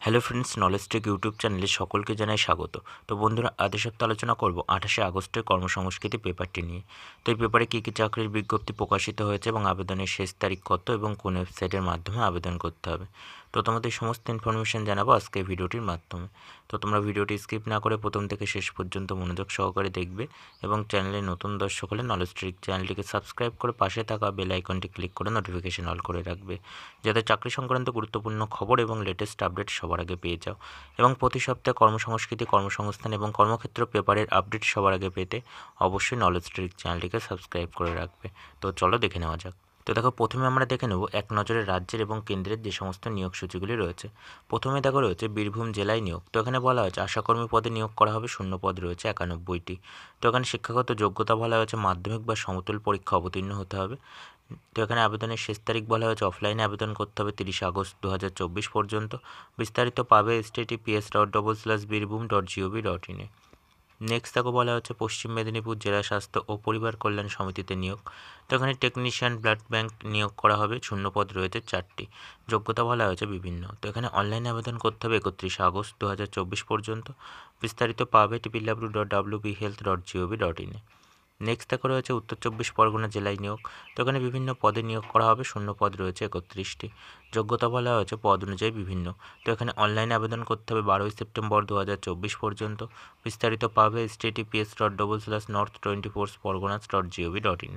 Hello friends, knowledge tech YouTube চ্যানেলে সকলকে জানাই স্বাগত। তো বন্ধুরা, আজ সপ্তাহে আলোচনা করব 28শে আগস্টের কর্মসংস্কৃতি পেপারটি নিয়ে। তো এই পেপারে কী কী চাকরির বিজ্ঞপ্তি প্রকাশিত হয়েছে এবং আবেদনের শেষ তারিখ কত এবং কোন ওয়েবসাইটের মাধ্যমে আবেদন করতে হবে, তো তোমাদের সমস্ত ইনফরমেশন জানাবো আজকে এই ভিডিওটির মাধ্যমে। তো তোমরা ভিডিওটি স্কিপ না করে প্রথম থেকে শেষ পর্যন্ত মনোযোগ সহকারে দেখবে এবং চ্যানেলে নতুন দর্শক হলে নলেজ টেক চ্যানেলটিকে সাবস্ক্রাইব করে পাশে থাকা বেল আইকনটি ক্লিক করে নোটিফিকেশন অল করে রাখবে, যাতে চাকরি সংক্রান্ত গুরুত্বপূর্ণ খবর এবং লেটেস্ট আপডেট সবার আগে পেয়ে যাও। এবং প্রতি সপ্তাহে কর্মসংস্কৃতি, কর্মসংস্থান এবং কর্মক্ষেত্র পেপারের আপডেট সবার আগে পেতে অবশ্যই নলেজ ট্রিক চ্যানেলটিকে সাবস্ক্রাইব করে রাখবে। তো চলো দেখে নেওয়া যাক। তো দেখো, প্রথমে আমরা দেখে নেব এক নজরে রাজ্যের এবং কেন্দ্রের যে সমস্ত নিয়োগ সূচিগুলি রয়েছে। প্রথমে দেখো রয়েছে বীরভূম জেলায় নিয়োগ। তো এখানে বলা হয়েছে আশাকর্মী পদে নিয়োগ করা হবে, শূন্য পদ রয়েছে 91টি। তো এখানে শিক্ষাগত যোগ্যতা বলা হয়েছে মাধ্যমিক বা সমতুল পরীক্ষা অবতীর্ণ হতে হবে। তো এখানে আবেদনের শেষ তারিখ বলা হয়েছে অফলাইনে আবেদন করতে হবে 30 আগস্ট 2024 পর্যন্ত। বিস্তারিত পাবে https://birbhum.gov.in এ। নেক্সট তাকে বলা হচ্ছে পশ্চিম মেদিনীপুর জেলা স্বাস্থ্য ও পরিবার কল্যাণ সমিতিতে নিয়োগ। তো এখানে টেকনিশিয়ান ব্লাড ব্যাংক নিয়োগ করা হবে, শূন্য পদ রয়েছে 4টি। যোগ্যতা বলা হয়েছে বিভিন্ন। তো এখানে অনলাইনে আবেদন করতে হবে 31 আগস্ট 2024 পর্যন্ত। বিস্তারিত পাবে www.wbhealth.gov.in এ। নেক্সট দেখা রয়েছে উত্তর 24 পরগনা জেলায় নিয়োগ। তো এখানে বিভিন্ন পদে নিয়োগ করা হবে, শূন্য পদ রয়েছে 31টি। যোগ্যতা বলা হয়েছে পদ অনুযায়ী বিভিন্ন। তো এখানে অনলাইনে আবেদন করতে হবে 12 সেপ্টেম্বর 2024 পর্যন্ত। বিস্তারিত পাবে https://north24parganas.gov.in এ।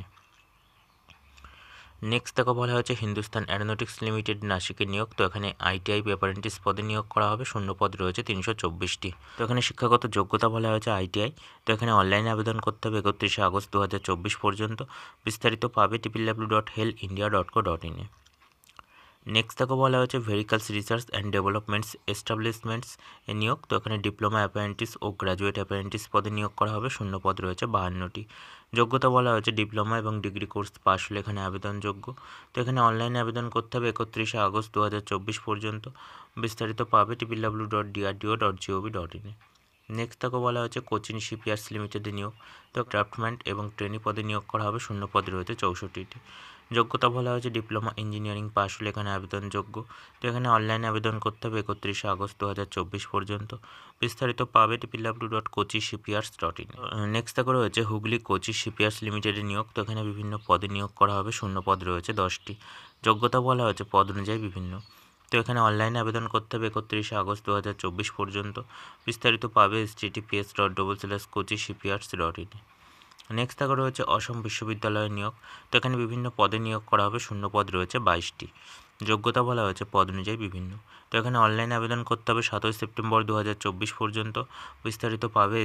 নেক্সট দেখো বলা হয়েছে হিন্দুস্তান অ্যারোনটিক্স লিমিটেড নাসিকে নিয়োগ। তো এখানে আইটিআই অ্যাপ্রেন্টিস পদে নিয়োগ করা হবে, শূন্য পদ রয়েছে 324টি। তো এখানে শিক্ষাগত যোগ্যতা বলা হয়েছে আইটিআই। তো এখানে অনলাইনে আবেদন করতে হবে 31 আগস্ট 2024 পর্যন্ত। বিস্তারিত পাবে www.healthindia.co.in এ। নেক্সট দেখো বলা হয়েছে Vehicles Research and Developments Establishments এ নিয়োগ। তো এখানে ডিপ্লোমা অ্যাপ্রেন্টিস ও গ্র্যাজুয়েট অ্যাপ্রেন্টিস পদে নিয়োগ করা হবে, শূন্য পদ রয়েছে 52টি। যোগ্যতা বলা হয়েছে ডিপ্লোমা এবং ডিগ্রি কোর্স পাশ হলে এখানে আবেদনযোগ্য। তো এখানে অনলাইনে আবেদন করতে হবে 31 আগস্ট 2024 পর্যন্ত। বিস্তারিত পাবে www.drdo.gov.in এ। নেক্সট তাকে বলা হয়েছে কোচিন শিপইয়ার্ডস লিমিটেডে নিয়োগ। তো ক্রাফটম্যান এবং ট্রেনি পদে নিয়োগ করা হবে, শূন্য পদ রয়েছে 64টি। যোগ্যতা বলা হয়েছে ডিপ্লোমা ইঞ্জিনিয়ারিং পাশ হলে এখানে আবেদনযোগ্য। তো এখানে অনলাইনে আবেদন করতে হবে 31 আগস্ট 2024 পর্যন্ত। বিস্তারিত পাবে www.kochi-shipyards.in। নেক্সট দেখা রয়েছে হুগলি কোচি শিপইয়ার্ডস লিমিটেডে নিয়োগ। তো এখানে বিভিন্ন পদে নিয়োগ করা হবে, শূন্য পদ রয়েছে 10টি। যোগ্যতা বলা হয়েছে পদ অনুযায়ী বিভিন্ন। তো এখানে অনলাইনে আবেদন করতে হবে 31 আগস্ট 2024 পর্যন্ত। বিস্তারিত পাবে https://kochi-shipyards.in এ। নেক্সট দেখা রয়েছে অসম বিশ্ববিদ্যালয়ের নিয়োগ। তো এখানে বিভিন্ন পদে নিয়োগ করা হবে, শূন্য পদ রয়েছে 22টি। যোগ্যতা বলা হয়েছে পদ অনুযায়ী বিভিন্ন। তো এখানে অনলাইনে আবেদন করতে হবে 7 সেপ্টেম্বর 2024 পর্যন্ত। বিস্তারিত পাবে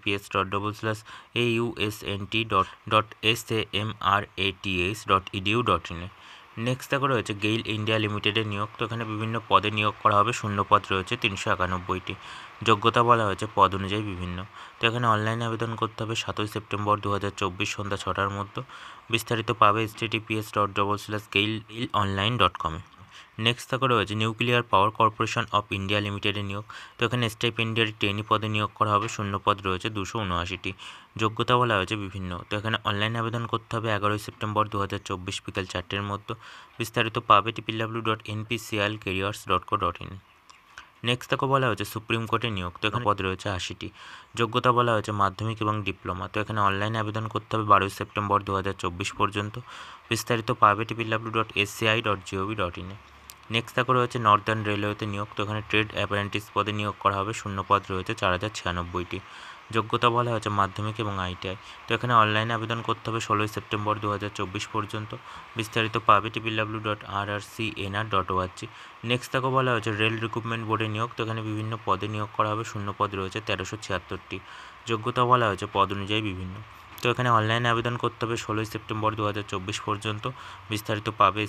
https://ausnt.samrats.edu.in এ। নেক্সট দেখা রয়েছে গেইল ইন্ডিয়া লিমিটেডের নিয়োগ। তো এখানে বিভিন্ন পদে নিয়োগ করা হবে, শূন্য পদ রয়েছে 391টি। যোগ্যতা বলা হয়েছে পদ অনুযায়ী বিভিন্ন। তো এখানে অনলাইনে আবেদন করতে হবে 7 সেপ্টেম্বর 2024 সন্ধ্যা 6টার মধ্যে। বিস্তারিত পাবে https://gailonline.com এ। নেক্সট থাকে রয়েছে nuclear power corporation of India লিমিটেডের নিয়োগ। তো এখানে স্টাইপেন্ডিয়ারি ট্রেনি পদে নিয়োগ করা হবে, শূন্য পদ রয়েছে 279টি। যোগ্যতা বলা হয়েছে বিভিন্ন। তো এখানে অনলাইনে আবেদন করতে হবে 11 সেপ্টেম্বর 2024 বিকাল 4টের মধ্যে। বিস্তারিত পাবে www.npclcareers.co.in। নেক্সট তাকে বলা হয়েছে সুপ্রিম কোর্টে নিয়োগ। তো এখানে পদ রয়েছে 80টি। যোগ্যতা বলা হয়েছে মাধ্যমিক এবং ডিপ্লোমা। তো এখানে অনলাইনে আবেদন করতে হবে 12 সেপ্টেম্বর 2024 পর্যন্ত। বিস্তারিত পাবে www.sci.gov.in এ। নেক্সট তাকে রয়েছে নর্দার্ন রেলওয়েতে নিয়োগ। তো এখানে ট্রেড অ্যাপ্রেন্টিস পদে নিয়োগ করা হবে, শূন্য পদ রয়েছে 4096টি। যোগ্যতা বলা হয়েছে মাধ্যমিক এবং আইটিআই। তো এখানে অনলাইনে আবেদন করতে হবে 16 সেপ্টেম্বর 2024 পর্যন্ত। বিস্তারিত পাবে www.rrcnr.org। নেক্সট তাকে বলা হয়েছে রেল রিক্রুটমেন্ট বোর্ডে নিয়োগ। তো এখানে বিভিন্ন পদে নিয়োগ করা হবে, শূন্য পদ রয়েছে 1376টি। যোগ্যতা বলা হয়েছে পদ অনুযায়ী বিভিন্ন। তো এখানে অনলাইনে আবেদন করতে হবে 16 সেপ্টেম্বর 2024 পর্যন্ত। বিস্তারিত পাবে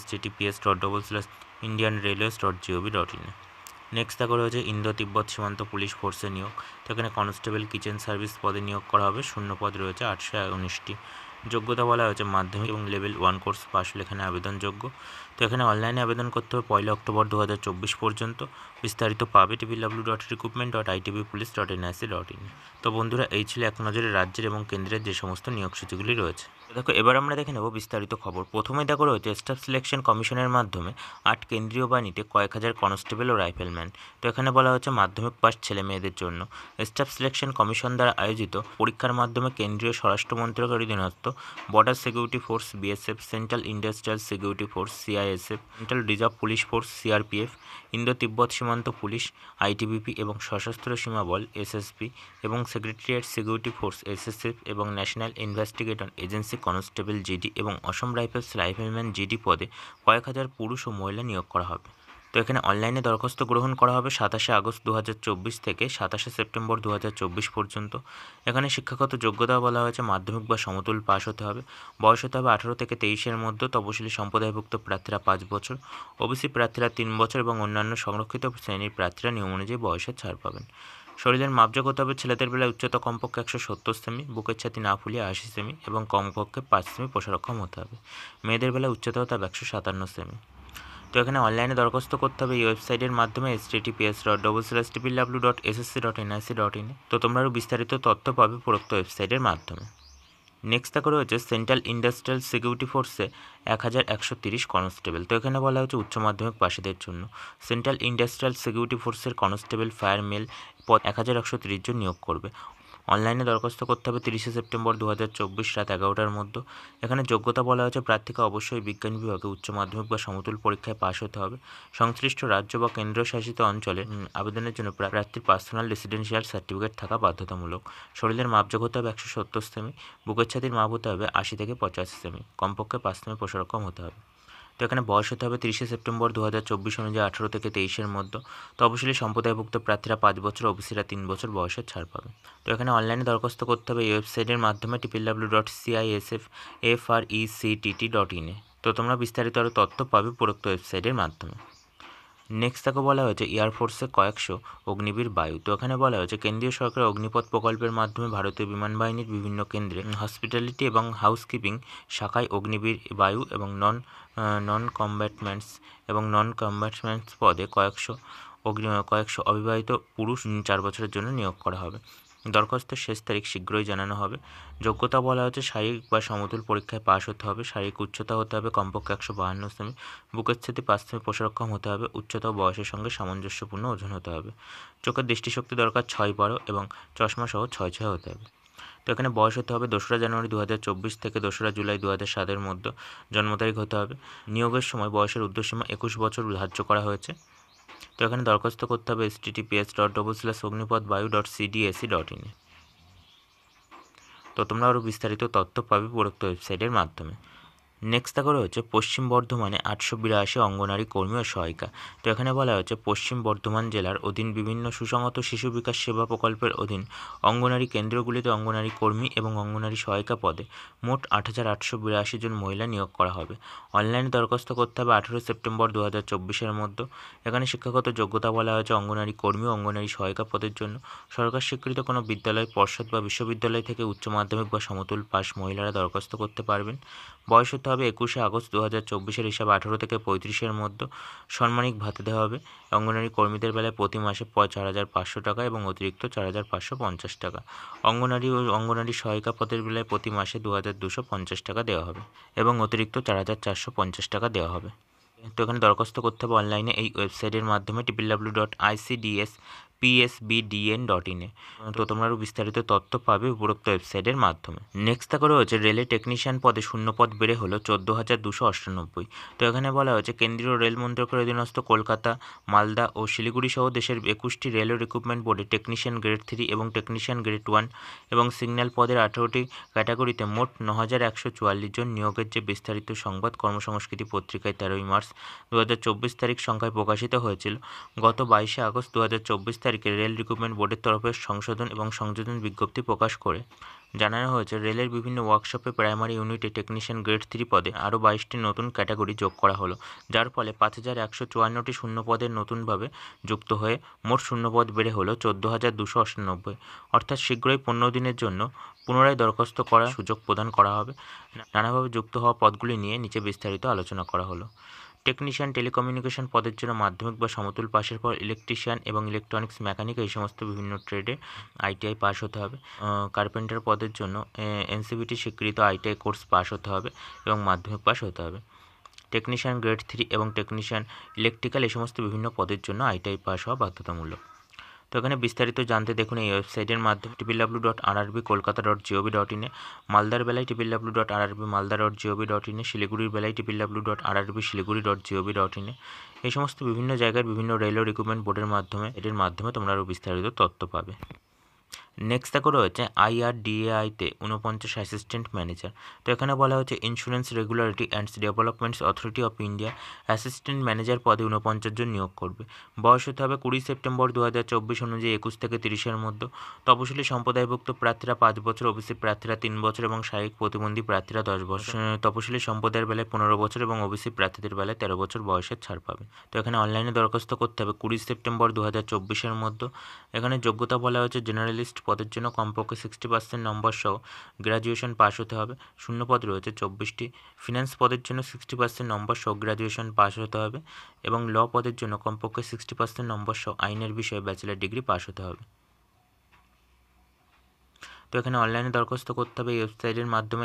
https://indianrailways.gov.in এ। নেক্সট দেখা রয়েছে ইন্দো তিব্বত সীমান্ত পুলিশ ফোর্সে নিয়োগ। তো এখানে কনস্টেবল কিচেন সার্ভিস পদে নিয়োগ করা হবে, শূন্য পদ রয়েছে 819টি। যোগ্যতা বলা হয়েছে মাধ্যমিক এবং লেভেল 1 কোর্স পাশ হলে এখানে আবেদনযোগ্য। তো এখানে অনলাইনে আবেদন করতে হবে 1 অক্টোবর 2024 পর্যন্ত। বিস্তারিত পাবে www.recruitment.itbpolice.nic.in। তো বন্ধুরা, এই ছিল এক নজরে রাজ্যের এবং কেন্দ্রের যে সমস্ত নিয়োগ সূচিগুলি রয়েছে। দেখো, এবার আমরা দেখে নেব বিস্তারিত খবর। প্রথমেই দেখো রয়েছে স্টাফ সিলেকশন কমিশনের মাধ্যমে 8 কেন্দ্রীয় বাহিনীতে কয়েক হাজার কনস্টেবল ও রাইফেলম্যান। তো এখানে বলা হচ্ছে মাধ্যমিক পাস ছেলে মেয়েদের জন্য স্টাফ সিলেকশন কমিশন দ্বারা আয়োজিত পরীক্ষার মাধ্যমে কেন্দ্রীয় স্বরাষ্ট্র মন্ত্রকের অধীনস্থ border security force BSF, central industrial security force CISF, central reserve police force CRPF, Indo তিব্বত সীমান্ত পুলিশ আইটিবিপি এবং সশস্ত্র সীমা বল এসএসবি এবং সেক্রেটারিয়েট সিকিউরিটি ফোর্স এসএসএফ এবং national investigator agency constable GD এবং অসম রাইফেলস রাইফেলম্যান জিডি পদে কয়েক হাজার পুরুষ ও মহিলা নিয়োগ করা হবে। তো এখানে অনলাইনে দরখাস্ত গ্রহণ করা হবে 27 আগস্ট 2024 থেকে 27 সেপ্টেম্বর 2024 পর্যন্ত। এখানে শিক্ষাগত যোগ্যতা বলা হয়েছে মাধ্যমিক বা সমতুল পাস হতে হবে। বয়স হতে হবে 18 থেকে 23-এর মধ্যে। তপশিলি সম্প্রদায়ভুক্ত প্রার্থীরা 5 বছর, ওবিসি প্রার্থীরা 3 বছর এবং অন্যান্য সংরক্ষিত শ্রেণীর প্রার্থীরা নিয়ম অনুযায়ী বয়সের ছাড় পাবেন। শরীরের মাপযোগ হতে হবে ছেলেদের বেলায় উচ্চতা কমপক্ষে 170 সেমি, বুকের ছাতি না ফুলিয়ে 80 সেমি এবং কমপক্ষে 5 সেমি প্রসারক্ষম হতে হবে। মেয়েদের বেলায় উচ্চতা হতে হবে 157 সেমি। তো এখানে অনলাইনে দরখাস্ত করতে হবে এই ওয়েবসাইটের মাধ্যমে https://www.ssc.nic.in। তো তোমরা আরও বিস্তারিত তথ্য পাবে উপরোক্ত ওয়েবসাইটের মাধ্যমে। নেক্সট দেখা রয়েছে সেন্ট্রাল ইন্ডাস্ট্রিয়াল সিকিউরিটি ফোর্সে 1130 কনস্টেবল। তো এখানে বলা হয়েছে উচ্চ মাধ্যমিক পাশীদের জন্য সেন্ট্রাল ইন্ডাস্ট্রিয়াল সিকিউরিটি ফোর্সের কনস্টেবল ফায়ার মেল পদ 1130 জন নিয়োগ করবে। অনলাইনে দরখাস্ত করতে হবে 30 সেপ্টেম্বর 2024 রাত 11টার মধ্যে। এখানে যোগ্যতা বলা হয়েছে প্রার্থীকে অবশ্যই বিজ্ঞান বিভাগে উচ্চ মাধ্যমিক বা সমতুল পরীক্ষায় পাশ হতে হবে। সংশ্লিষ্ট রাজ্য বা কেন্দ্রশাসিত অঞ্চলে আবেদনের জন্য প্রার্থীর পার্সোনাল রেসিডেন্সিয়াল সার্টিফিকেট থাকা বাধ্যতামূলক। শরীরের মাপযোগ হতে হবে 170 সেমি, বুকের ছাতির মাপ হতে হবে 80 থেকে 85 সেমি, কমপক্ষে 5 সেমি প্রসারক্ষম হতে হবে। তো এখানে বয়স হতে হবে 30 সেপ্টেম্বর 2024 অনুযায়ী 18 থেকে 23-এর মধ্যে। তপশিলি সম্প্রদায়ভুক্ত প্রার্থীরা 5 বছর, ওবিসিরা 3 বছর বয়সের ছাড় পাবে। তো এখানে অনলাইনে দরখাস্ত করতে হবে এই ওয়েবসাইটের মাধ্যমে www.cisfrectt.in। তো তোমরা বিস্তারিত আরও তথ্য পাবে উপরোক্ত ওয়েবসাইটের মাধ্যমে। নেক্সট তাকে বলা হয়েছে এয়ারফোর্সে কয়েকশো অগ্নিবীর বায়ু। তো এখানে বলা হয়েছে কেন্দ্রীয় সরকারের অগ্নিপথ প্রকল্পের মাধ্যমে ভারতীয় বিমান বাহিনীর বিভিন্ন কেন্দ্রে হসপিটালিটি এবং হাউসকিপিং শাখায় অগ্নিবীর বায়ু এবং নন কম্ব্যাটমেন্টস পদে কয়েকশো অবিবাহিত পুরুষ 4 বছরের জন্য নিয়োগ করা হবে। দরখাস্তের শেষ তারিখ শীঘ্রই জানানো হবে। যোগ্যতা বলা হচ্ছে শারীরিক বা সমতুল পরীক্ষায় পাশ হতে হবে। শারীরিক উচ্চতা হতে হবে কমপক্ষে 152 সেমি, বুকের ছাতি 5 সেমি প্রসারক্ষম হতে হবে। উচ্চতা ও বয়সের সঙ্গে সামঞ্জস্যপূর্ণ ওজন হতে হবে। চোখের দৃষ্টিশক্তি দরকার 6-12 এবং চশমা সহ 6-6 হতে হবে। তো এখানে বয়স হতে হবে 2রা জানুয়ারি 2024 থেকে 2রা জুলাই 2007-এর মধ্যে। জন্ম তারিখ হতে হবে। নিয়োগের সময় বয়সের ঊর্ধ্বসীমা 21 বছর ধার্য করা হয়েছে। তো এখানে দরখাস্ত করতে হবে https://ognipotbayu.cdsc.in। তো তোমরা আরও বিস্তারিত তথ্য পাবে উপরোক্ত ওয়েবসাইটের মাধ্যমে। নেক্সট দেখা রয়েছে পশ্চিম বর্ধমানে 882 অঙ্গনারী কর্মী ও সহায়িকা। তো এখানে বলা হয়েছে পশ্চিম বর্ধমান জেলার অধীন বিভিন্ন সুসংহত শিশু বিকাশ সেবা প্রকল্পের অধীন অঙ্গনারী কেন্দ্রগুলিতে অঙ্গনারী কর্মী এবং অঙ্গনারী সহায়িকা পদে মোট 8882 জন মহিলা নিয়োগ করা হবে। অনলাইনে দরখাস্ত করতে হবে 18 সেপ্টেম্বর 2024-এর মধ্যে। এখানে শিক্ষাগত যোগ্যতা বলা হয়েছে অঙ্গনারী কর্মী ও অঙ্গনারী সহায়িকা পদের জন্য সরকার স্বীকৃত কোনো বিদ্যালয়, পর্ষদ বা বিশ্ববিদ্যালয় থেকে উচ্চ মাধ্যমিক বা সমতুল পাস মহিলারা দরখাস্ত করতে পারবেন। বয়স হতে হবে 21 আগস্ট 2024-এর হিসাবে 18 থেকে 35-এর মধ্যে। সম্মানিক ভাতা দেওয়া হবে। অঙ্গনারী কর্মীদের বেলায় প্রতি মাসে 4,500 টাকা এবং অতিরিক্ত 4,550 টাকা। অঙ্গনারী ও অঙ্গনারী সহায়িকা পদের বেলায় প্রতি মাসে 2,250 টাকা দেওয়া হবে এবং অতিরিক্ত 4,450 টাকা দেওয়া হবে। তো এখানে দরখাস্ত করতে হবে অনলাইনে এই ওয়েবসাইটের মাধ্যমে www.icdspsbdn.in। তো তোমরা আরও বিস্তারিত তথ্য পাবে উপরোক্ত ওয়েবসাইটের মাধ্যমে। নেক্সট দেখা রয়েছে রেলে টেকনিশিয়ান পদে শূন্যপদ বেড়ে হলো 14,298। তো এখানে বলা হয়েছে কেন্দ্রীয় রেল মন্ত্রকের অধীনস্থ কলকাতা, মালদা ও শিলিগুড়ি সহ দেশের 21টি রেলওয়ে রিক্রুটমেন্ট বোর্ডে টেকনিশিয়ান গ্রেড 3 এবং টেকনিশিয়ান গ্রেড 1 এবং সিগন্যাল পদের 18টি ক্যাটাগরিতে মোট 9,144 জন নিয়োগের যে বিস্তারিত সংবাদ কর্মসংস্কৃতি পত্রিকায় 13ই মার্চ 2024 তারিখ সংখ্যায় প্রকাশিত হয়েছিল। গত 22 আগস্ট 2024 তারিখে রেল রিক্রুটমেন্ট বোর্ডের তরফে সংশোধন এবং সংযোজন বিজ্ঞপ্তি প্রকাশ করে জানানো হয়েছে রেলের বিভিন্ন ওয়ার্কশপে প্রাইমারি ইউনিটে টেকনিশিয়ান গ্রেড 3 পদে আরও 22টি নতুন ক্যাটাগরি যোগ করা হলো, যার ফলে 5,154টি শূন্য পদের নতুনভাবে যুক্ত হয়ে মোট শূন্যপদ বেড়ে হলো 14,298। অর্থাৎ শীঘ্রই 15 দিনের জন্য পুনরায় দরখাস্ত করার সুযোগ প্রদান করা হবে। নানাভাবে যুক্ত হওয়া পদগুলি নিয়ে নিচে বিস্তারিত আলোচনা করা হলো। টেকনিশিয়ান টেলিকমিউনিকেশন পদের জন্য মাধ্যমিক বা সমতুল পাশের পর ইলেকট্রিশিয়ান এবং ইলেকট্রনিক্স মেকানিক এই সমস্ত বিভিন্ন ট্রেডে আইটিআই পাস হতে হবে। কার্পেন্টার পদের জন্য এনসিভিটি স্বীকৃত আইটিআই কোর্স পাস হতে হবে এবং মাধ্যমিক পাস হতে হবে। টেকনিশিয়ান গ্রেড 3 এবং টেকনিশিয়ান ইলেকট্রিক্যাল এই সমস্ত বিভিন্ন পদের জন্য আইটিআই পাস হওয়া বাধ্যতামূলক। তো এখানে বিস্তারিত জানতে দেখুন এই ওয়েবসাইটের মাধ্যমে www.rrbkolkata.gov.in মালদার বেলায় www.rrbmalda.gov.in শিলিগুড়ির বেলায় www.rrbsiliguri.gov.in এই সমস্ত বিভিন্ন জায়গার বিভিন্ন রেলওয়ে রিক্রুটমেন্ট বোর্ডের মাধ্যমে এটির মাধ্যমে তোমরা আরও বিস্তারিত তথ্য পাবে। নেক্সট দেখো রয়েছে IRDAI-তে 49 অ্যাসিস্ট্যান্ট ম্যানেজার। তো এখানে বলা হচ্ছে insurance regularity and developments authority of India assistant manager পদে 49 জন নিয়োগ করবে। বয়স হতে হবে 20 সেপ্টেম্বর 2024 অনুযায়ী 21 থেকে 30-এর মধ্যে। তপশিলি সম্প্রদায়ভুক্ত প্রার্থীরা 5 বছর, ওবিসি প্রার্থীরা 3 বছর এবং শারীরিক প্রতিবন্ধী প্রার্থীরা 10 বছর। তপশিলি সম্প্রদায়ের বেলায় 15 বছর এবং ওবিসি প্রার্থীদের বেলায় 13 বছর বয়সের ছাড় পাবে। তো এখানে অনলাইনে দরখাস্ত করতে হবে 20 সেপ্টেম্বর 2024-এর মধ্যে। এখানে যোগ্যতা বলা হয়েছে জেনারেলিস্ট পদের জন্য কমপক্ষে 60% নম্বর সহ গ্র্যাজুয়েশন পাস হতে হবে। শূন্য পদ রয়েছে 24টি। ফিনান্স পদের জন্য 60% নম্বর সহ গ্র্যাজুয়েশন পাস হতে হবে এবং ল পদের জন্য কমপক্ষে 60% নম্বর সহ আইনের বিষয়ে ব্যাচেলার ডিগ্রি পাস হতে হবে। তো এখানে অনলাইনে দরখাস্ত করতে হবে এই ওয়েবসাইটের মাধ্যমে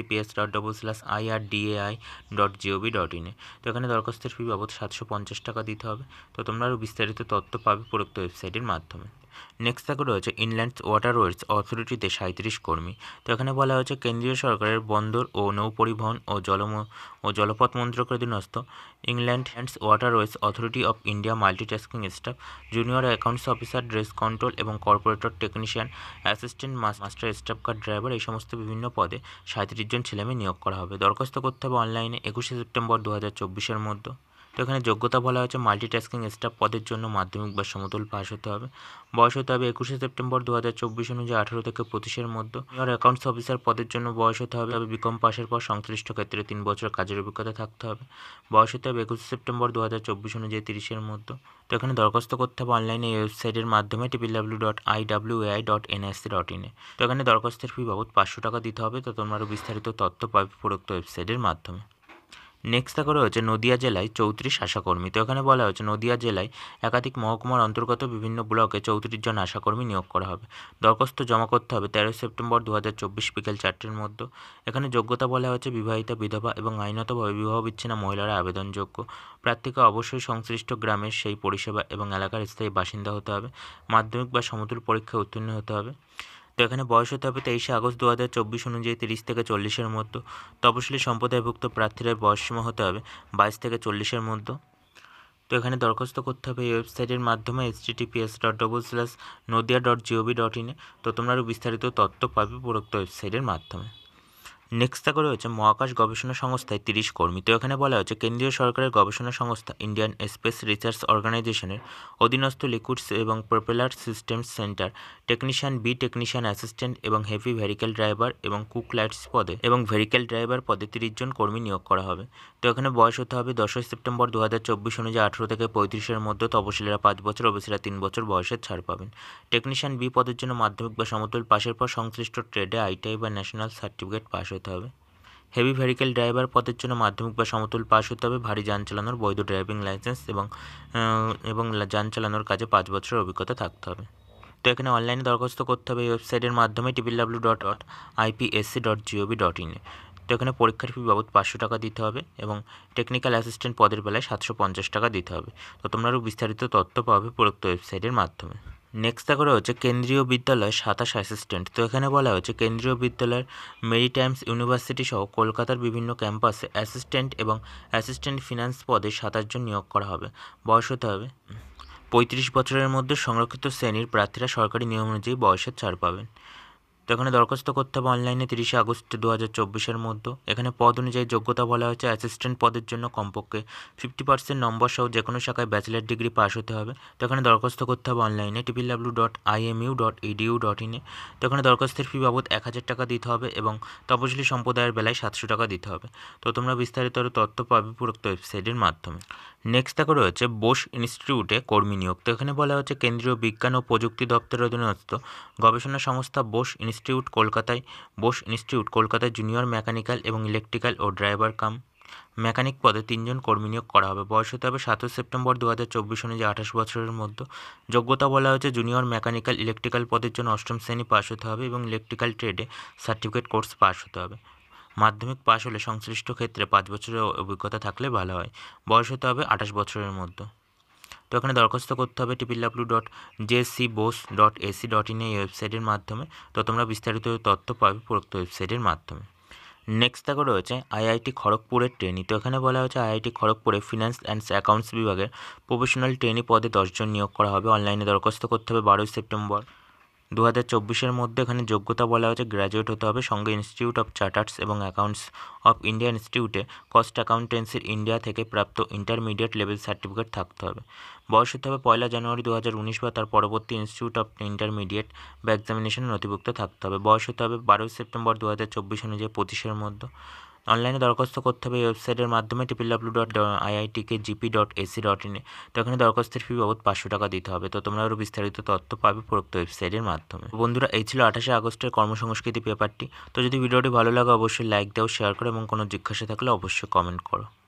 https://irdai.gov.in। তো এখানে দরখাস্তের ফি বাবদ 750 টাকা দিতে হবে। তো তোমরা আরও বিস্তারিত তথ্য পাবে উপরোক্ত ওয়েবসাইটের মাধ্যমে। নেক্সট থাকে রয়েছে ইনল্যান্ড ওয়াটারওয়েজ অথরিটিতে 37 কর্মী। তো এখানে বলা হয়েছে কেন্দ্রীয় সরকারের বন্দর ও নৌ পরিবহন ও জলপথ মন্ত্রকের অধীনস্থ inland waterways authority of India multitasking staff, junior accounts officer, dress control এবং corporator technician, assistant master staff car driver এই সমস্ত বিভিন্ন পদে 37 জন ছেলেমেয়ে নিয়োগ করা হবে। দরখাস্ত করতে হবে অনলাইনে 21 সেপ্টেম্বর 2024-এর মধ্যে। তো এখানে যোগ্যতা বলা হয়েছে মাল্টিটাস্কিং স্টাফ পদের জন্য মাধ্যমিক বা সমতুল পাস হতে হবে। বয়স হতে হবে 21 সেপ্টেম্বর 2024 অনুযায়ী 18 থেকে 25-এর মধ্যে। জুনিয়র অ্যাকাউন্টস অফিসার পদের জন্য বয়স হতে হবে বিকম পাসের পর সংশ্লিষ্ট ক্ষেত্রে 3 বছর কাজের অভিজ্ঞতা থাকতে হবে। বয়স হতে হবে 21 সেপ্টেম্বর 2024 অনুযায়ী 30-এর মধ্যে। তো এখানে দরখাস্ত করতে হবে অনলাইনে এই ওয়েবসাইটের মাধ্যমে www.iwai.nsc.in। তো এখানে দরখাস্তের ফি বাবদ 500 টাকা দিতে হবে। তো তোমরা আরও বিস্তারিত তথ্য পাবে উপরোক্ত ওয়েবসাইটের মাধ্যমে। নেক্সট দেখা রয়েছে নদিয়া জেলায় 34 আশাকর্মী। তো এখানে বলা হয়েছে নদিয়া জেলায় একাধিক মহকুমার অন্তর্গত বিভিন্ন ব্লকে 34 জন আশাকর্মী নিয়োগ করা হবে। দরখাস্ত জমা করতে হবে 13 সেপ্টেম্বর 2024 বিকেল 4টের মধ্যে। এখানে যোগ্যতা বলা হয়েছে বিবাহিতা, বিধবা এবং আইনতভাবে বিবাহ বিচ্ছিন্ন মহিলারা আবেদনযোগ্য। প্রার্থীকে অবশ্যই সংশ্লিষ্ট গ্রামের সেই পরিষেবা এবং এলাকার স্থায়ী বাসিন্দা হতে হবে। মাধ্যমিক বা সমতুল পরীক্ষায় উত্তীর্ণ হতে হবে। তো এখানে বয়স হতে হবে 23 আগস্ট 2024 অনুযায়ী 30 থেকে 40-এর মধ্যে। তপশিলি সম্প্রদায়ভুক্ত প্রার্থীরা বয়সসীমা হতে হবে 22 থেকে 40-এর মধ্যে। তো এখানে দরখাস্ত করতে হবে এই ওয়েবসাইটের মাধ্যমে https://nodia.gov.in। তো তোমরা আরও বিস্তারিত তথ্য পাবে উপরোক্ত ওয়েবসাইটের মাধ্যমে। নেক্সট থাকে রয়েছে মহাকাশ গবেষণা সংস্থায় 30 কর্মী। তো এখানে বলা হয়েছে কেন্দ্রীয় সরকারের গবেষণা সংস্থা ইন্ডিয়ান স্পেস রিসার্চ অর্গানাইজেশনের অধীনস্থ লিকুইডস এবং propeller systems centre technician, B technician assistant এবং হেভি ভেহিক্যাল ড্রাইভার এবং কুক লাইটস পদে এবং ভেহিক্যাল ড্রাইভার পদে 30 জন কর্মী নিয়োগ করা হবে। তো এখানে বয়স হতে হবে 10 সেপ্টেম্বর 2024 অনুযায়ী 18 থেকে 35-এর মধ্যে। তপশিলীরা 5 বছর, ওবিসিরা 3 বছর বয়সের ছাড় পাবেন। টেকনিশিয়ান বি পদের জন্য মাধ্যমিক বা সমতুল পাশের পর সংশ্লিষ্ট ট্রেডে আইটিআই বা ন্যাশনাল সার্টিফিকেট পাস হতে হবে। হেভি ভেহিক্যাল ড্রাইভার পদের জন্য মাধ্যমিক বা সমতুল পাস হতে হবে। ভারী যান চালানোর বৈধ ড্রাইভিং লাইসেন্স এবং যান চালানোর কাজে 5 বছরের অভিজ্ঞতা থাকতে হবে। তো এখানে অনলাইনে দরখাস্ত করতে হবে এই ওয়েবসাইটের মাধ্যমে www.ipsc.gov.in। তো এখানে পরীক্ষার ফি বাবদ 500 টাকা দিতে হবে এবং টেকনিক্যাল অ্যাসিস্ট্যান্ট পদের বেলায় 750 টাকা দিতে হবে। তো তোমরা আরও বিস্তারিত তথ্য পাবে উপরোক্ত ওয়েবসাইটের মাধ্যমে। নেক্সট দেখা হচ্ছে কেন্দ্রীয় বিদ্যালয় 27 অ্যাসিস্ট্যান্ট। তো এখানে বলা হয়েছে কেন্দ্রীয় বিদ্যালয়ের মেরিটাইমস ইউনিভার্সিটি সহ কলকাতার বিভিন্ন ক্যাম্পাসে অ্যাসিস্ট্যান্ট এবং অ্যাসিস্ট্যান্ট ফিনান্স পদে 27 জন নিয়োগ করা হবে। বয়স হতে হবে 35 বছরের মধ্যে। সংরক্ষিত শ্রেণীর প্রার্থীরা সরকারি নিয়ম অনুযায়ী বয়সের ছাড় পাবেন। তো এখানে দরখাস্ত করতে হবে অনলাইনে 30 আগস্ট 2024-এর মধ্যে। এখানে পদ অনুযায়ী যোগ্যতা বলা হয়েছে অ্যাসিস্ট্যান্ট পদের জন্য কমপক্ষে 50% নম্বর সহ যে কোনো শাখায় ব্যাচেলার ডিগ্রি পাস হতে হবে। তো এখানে দরখাস্ত করতে হবে অনলাইনে www.imu.edu.in। তো এখানে দরখাস্তের ফি বাবদ 1000 টাকা দিতে হবে এবং তপশিলি সম্প্রদায়ের বেলায় 700 টাকা দিতে হবে। তো তোমরা বিস্তারিত তথ্য পাবে উপরোক্ত ওয়েবসাইটের মাধ্যমে। নেক্সট দেখা রয়েছে বোস ইনস্টিটিউটে কর্মী নিয়োগ। তো এখানে বলা হচ্ছে কেন্দ্রীয় বিজ্ঞান ও প্রযুক্তি দপ্তরের অধীনস্থ গবেষণা সংস্থা বোস ইনস্টিটিউট কলকাতায় জুনিয়র মেকানিক্যাল এবং ইলেকট্রিক্যাল ও ড্রাইভার কাম মেকানিক পদে 3 জন কর্মী নিয়োগ করা হবে। বয়স হতে হবে 7 সেপ্টেম্বর 2024 অনুযায়ী 28 বছরের মধ্যে। যোগ্যতা বলা হয়েছে জুনিয়র মেকানিক্যাল ইলেকট্রিক্যাল পদের জন্য 8ম শ্রেণী পাস হতে হবে এবং ইলেকট্রিক্যাল ট্রেডে সার্টিফিকেট কোর্স পাস হতে হবে। মাধ্যমিক পাস হলে সংশ্লিষ্ট ক্ষেত্রে 5 বছরের অভিজ্ঞতা থাকলে ভালো হয়। বয়স হতে হবে 28 বছরের মধ্যে। তো এখানে দরখাস্ত করতে হবে www.jcbose.ac.in এই ওয়েবসাইটের মাধ্যমে। তো তোমরা বিস্তারিত তথ্য পাবে উপরোক্ত ওয়েবসাইটের মাধ্যমে। নেক্সট দেখো রয়েছে আইআইটি খড়গপুরের ট্রেনি। তো এখানে বলা হয়েছে আইআইটি খড়গপুরে ফিনান্স অ্যান্ড অ্যাকাউন্টস বিভাগের প্রফেশনাল ট্রেনি পদে 10 জন নিয়োগ করা হবে। অনলাইনে দরখাস্ত করতে হবে 12 সেপ্টেম্বর 2024 মধ্যে। এখানে যোগ্যতা বলা হয়েছে গ্র্যাজুয়েট হতে হবে, সঙ্গে ইনস্টিটিউট অফ চার্টার্স এবং অ্যাকাউন্টস অফ ইন্ডিয়া ইনস্টিটিউটে কস্ট অ্যাকাউন্টেন্সির ইন্ডিয়া থেকে প্রাপ্ত ইন্টারমিডিয়েট লেভেল সার্টিফিকেট থাকতে হবে। বয়স হতে হবে 1 জানুয়ারি 2019 বা তার পরবর্তী ইনস্টিটিউট অফ ইন্টারমিডিয়েট বা এক্সামিনেশনে নথিভুক্ত থাকতে হবে। বয়স হতে হবে 12 সেপ্টেম্বর 2024 অনুযায়ী 25-এর মধ্যে। অনলাইনে দরখাস্ত করতে হবে এই ওয়েবসাইটের মাধ্যমে www.iitkgp.ac.in এ। তো এখানে দরখাস্তের ফি বাবদ 500 টাকা দিতে হবে। তো তোমরা আরও বিস্তারিত তথ্য পাবে উপরোক্ত ওয়েবসাইটের মাধ্যমে। বন্ধুরা, এই ছিল 28 আগস্টের কর্মসংস্কৃতি পেপারটি। তো যদি ভিডিওটি ভালো লাগে অবশ্যই লাইক দাও, শেয়ার করো এবং কোনো জিজ্ঞাসা থাকলে অবশ্যই কমেন্ট করো।